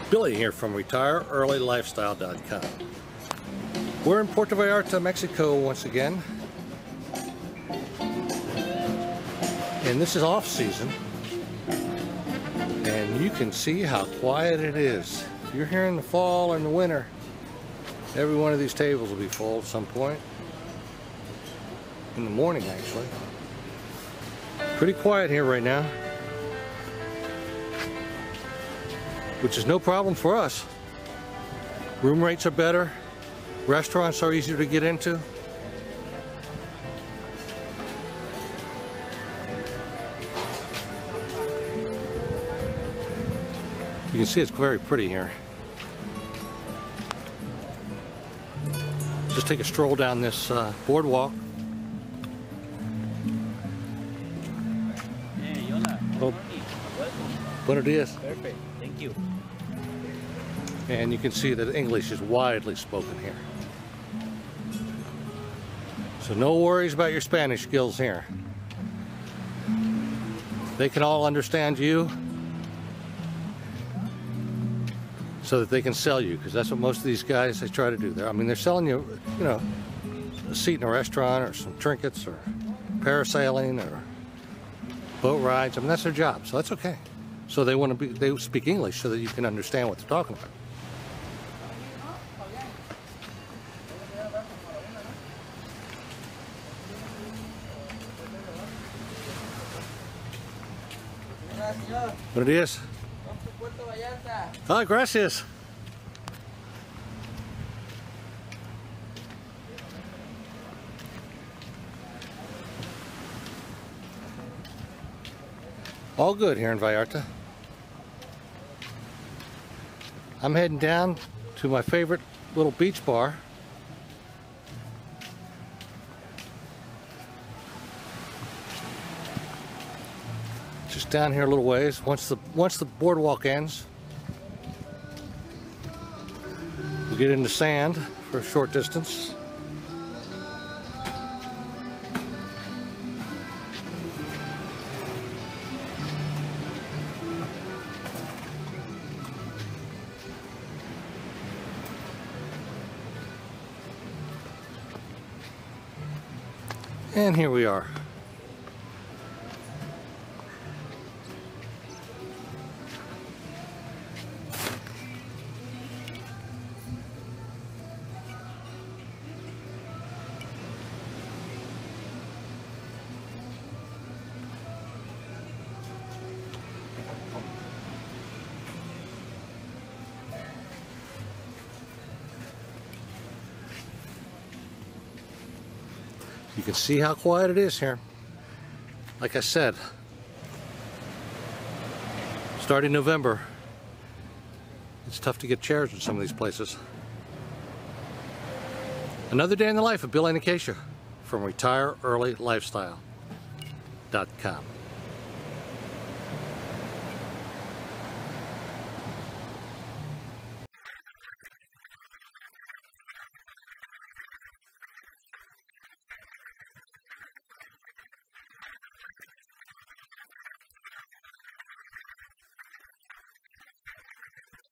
Billy here from RetireEarlyLifestyle.com. We're in Puerto Vallarta, Mexico once again. And this is off season. And you can see how quiet it is. If you're here in the fall or in the winter, every one of these tables will be full at some point. In the morning, actually. Pretty quiet here right now. Which is no problem for us. Room rates are better. Restaurants are easier to get into. You can see it's very pretty here. Just take a stroll down this boardwalk. Oh, buenos dias. Perfect, thank you. And you can see that English is widely spoken here. So no worries about your Spanish skills here. They can all understand you so that they can sell you, because that's what most of these guys, they try to do. I mean, they're selling you, you know, a seat in a restaurant or some trinkets or parasailing or boat rides. I mean, that's their job, so that's okay. So they speak English so that you can understand what they're talking about. Buenos días. Vamos to Puerto Vallarta. Ah, gracias. All good here in Vallarta. I'm heading down to my favorite little beach bar. Just down here a little ways. Once the boardwalk ends, we'll get into sand for a short distance. And here we are. You can see how quiet it is here. Like I said, starting November, it's tough to get chairs in some of these places. Another day in the life of Bill and Acacia from RetireEarlyLifestyle.com.